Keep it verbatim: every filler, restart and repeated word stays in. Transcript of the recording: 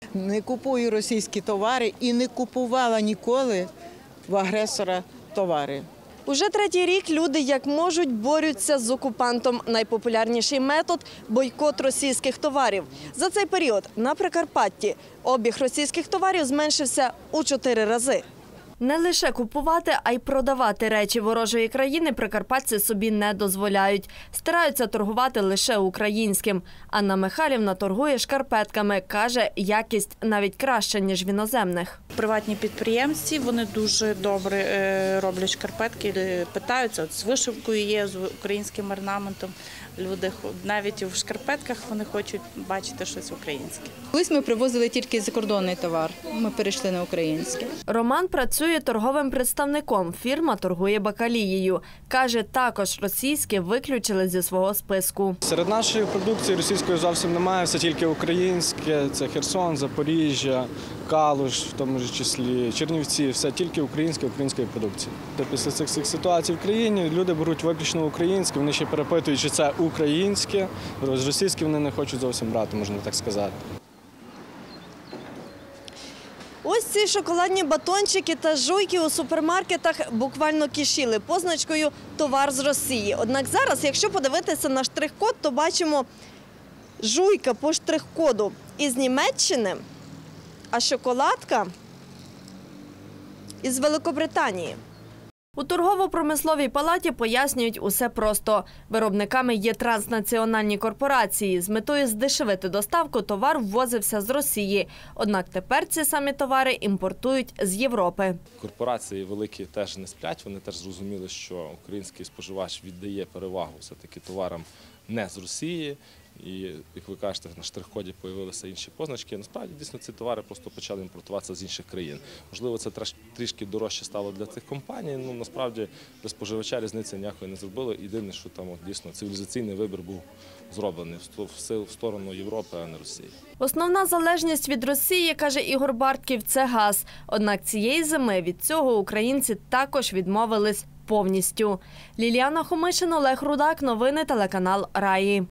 не купую російські товари і не купувала ніколи в агресора товари. Уже третій рік люди як можуть борються з окупантом. Найпопулярніший метод – бойкот російських товарів. За цей період на Прикарпатті обіг російських товарів зменшився у чотири рази. Не лише купувати, а й продавати речі ворожої країни прикарпатці собі не дозволяють. Стараються торгувати лише українським. Анна Михайлівна торгує шкарпетками. Каже, якість навіть краща, ніж в іноземних. Приватні підприємці, вони дуже добре роблять шкарпетки, питаються, от з вишивкою є, з українським орнаментом. Люди навіть в шкарпетках вони хочуть бачити щось українське. Колись ми привозили тільки закордонний товар, ми перейшли на українське. Роман працює торговим представником, фірма торгує бакалією. Каже, також російське виключили зі свого списку. Серед нашої продукції російської зовсім немає, все тільки українське. Це Херсон, Запоріжжя, Калуш, в тому ж числі Чернівці, все тільки українське, української продукції. Після цих всіх ситуацій в країні люди беруть виключно українське, вони ще перепитують, чи це українське, з російське вони не хочуть зовсім брати, можна так сказати. Ось ці шоколадні батончики та жуйки у супермаркетах буквально кишіли позначкою «Товар з Росії». Однак зараз, якщо подивитися на штрих-код, то бачимо жуйка по штрих-коду із Німеччини, а шоколадка із Великобританії. У торгово-промисловій палаті пояснюють усе просто. Виробниками є транснаціональні корпорації. З метою здешевити доставку товар ввозився з Росії. Однак тепер ці самі товари імпортують з Європи. Корпорації великі теж не сплять. Вони теж зрозуміли, що український споживач віддає перевагу все-таки товарам не з Росії. І, як ви кажете, на штрих-коді з'явилися інші позначки. Насправді, дійсно, ці товари просто почали імпортуватися з інших країн. Можливо, це трішки дорожче стало для цих компаній, але насправді для споживача різниці ніякої не зробило. Єдине, що там дійсно цивілізаційний вибір був зроблений в сторону Європи, а не Росії. Основна залежність від Росії, каже Ігор Бартків, це газ. Однак цієї зими від цього українці також відмовились повністю. Ліліана Хомишин, Олег Рудак. Новини телеканал Раї.